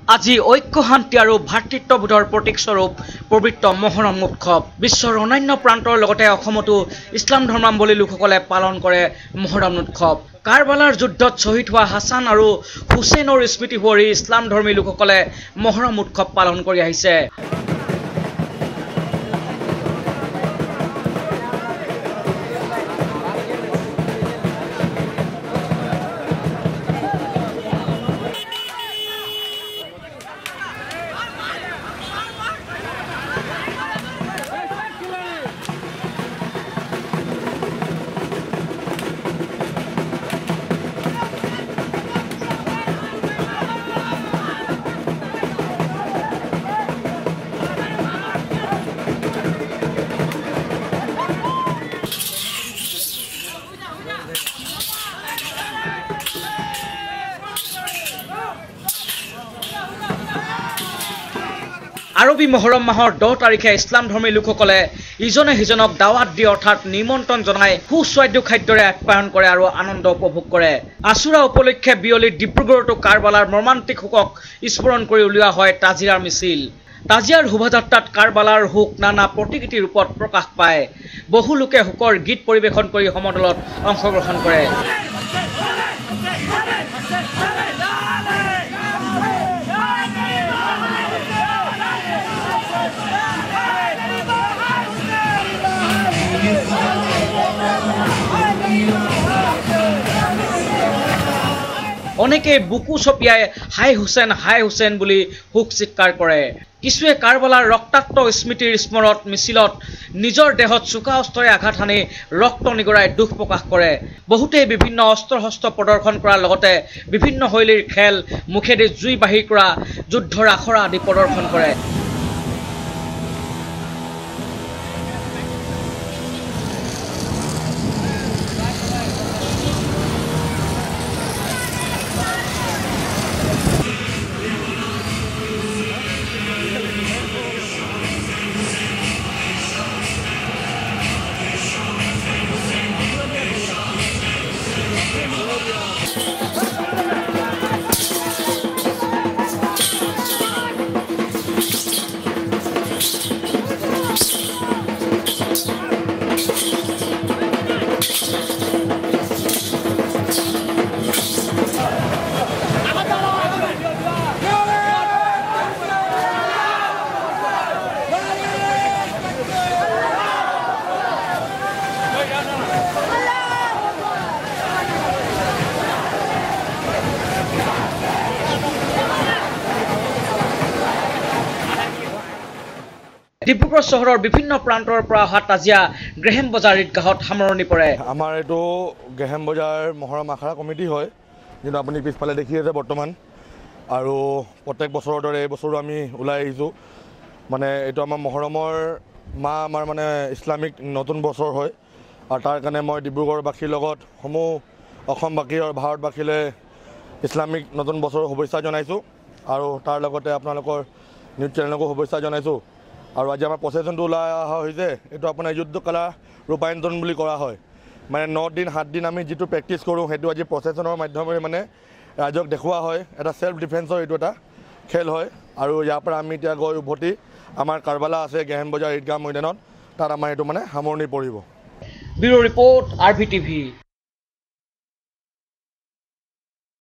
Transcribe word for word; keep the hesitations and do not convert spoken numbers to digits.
আজি ঐক্য শান্তি আৰু ভাতৃত্ববোধৰ প্ৰতীকস্বৰূপ পবিত্ৰ মহৰম উৎসৱ বিশ্বৰ অন্যান্য প্ৰান্তৰ লগতে অসমতো ইছলাম ধৰ্মাৱলম্বী লোকসকলে পালন কৰে মহৰম উৎসৱ। কাৰবালাৰ যুদ্ধত শ্বহীদ হোৱা হাছান আৰু হুছেইনৰ স্মৃতি সুঁৱৰি ইছলাম ধৰ্মী লোকসকলে মহৰম উৎসৱ পালন কৰি আহিছে। আৰবী মহৰম মাহৰ দহ তাৰিখে ইছলাম ধৰ্মী লোকসকলে ইজনে সিজনক দাৱাত দিয়ে অৰ্থাৎ নিমন্ত্ৰণ জনাই সুস্বাদ্য খাদ্যৰে আপ্যায়ন কৰে আৰু আনন্দ উপভোগ কৰে। আশুৰা উপলক্ষে বিয়লি ডিব্ৰুগড়তো কাৰবালাৰ মৰ্মান্তিক শোকক স্মৰণ কৰি উলিওৱা হয় তাজিয়াৰ মিছিল। তাজিয়াৰ শোভাযাত্ৰাত কাৰবালাৰ শোক নানা প্ৰতিকৃতি ৰূপত প্ৰকাশ পায়। বহু লোকে শোকৰ গীত পৰিৱেশন কৰি সমদলত অংশগ্ৰহণ কৰে। অনেকে বুকু ছপিয়াই হাই হুছেইন হাই হুছেইন বুলি শোক চিৎকাৰ কৰে। কিছুৱে কাৰবালাৰ ৰক্তাক্ত স্মৃতিৰ স্মৰত মিছিলত নিজৰ দেহত চোকা অস্ত্ৰৰে আঘাত হানি ৰক্ত নিগৰাই দুখ প্ৰকাশ কৰে। বহুতেই বিভিন্ন অস্ত্ৰ শস্ত্ৰ প্ৰদৰ্শন কৰাৰ লগতে বিভিন্ন শৈলীৰ খেল, মুখেদি জুই বাহিৰ কৰা যুদ্ধৰ আখৰা আদি প্ৰদৰ্শন কৰে। ডিব্ৰুগড় চহৰৰ বিভিন্ন প্ৰান্তৰ পৰা অহা তাজিয়া গ্ৰেহেম বজাৰ ঈদগাহত সামৰণি পৰে। আমাৰ এইটো গ্ৰেহেম বজাৰ মহৰম আখৰা কমিটি হয়, যিটো আপুনি পিছফালে দেখি আছে বৰ্তমান। আৰু প্ৰত্যেক বছৰৰ দৰে এই বছৰো আমি ওলাই আহিছোঁ। মানে এইটো আমাৰ মহৰমৰ মাহ, আমাৰ মানে ইছলামিক নতুন বছৰ হয়। আৰু তাৰ কাৰণে মই ডিব্ৰুগড়বাসীৰ লগত সমূহ অসমবাসী আৰু ভাৰতবাসীলৈ ইছলামিক নতুন বছৰৰ শুভেচ্ছা জনাইছোঁ। আৰু তাৰ লগতে আপোনালোকৰ নিউজ চেনেলকো শুভেচ্ছা জনাইছোঁ। আৰু আজি আমাৰ প্ৰচেছনটো ওলাই অহা হৈছে, এইটো আপোনাৰ যুদ্ধ কলা ৰূপায়ন্তৰণ বুলি কৰা হয়। মানে ন দিন সাত দিন আমি যিটো প্ৰেক্টিছ কৰোঁ সেইটো আজি প্ৰচেছনৰ মাধ্যমেৰে মানে ৰাইজক দেখুওৱা হয়। এটা ছেল্ফ ডিফেন্সৰ এইটো এটা খেল হয়। আৰু ইয়াৰ পৰা আমি এতিয়া গৈ উভতি আমাৰ কাৰবালা আছে গ্ৰেহেম বজাৰ ঈদগাহ মৈদানত, তাত আমাৰ এইটো মানে সামৰণি পৰিব। Bureau report, R V TV.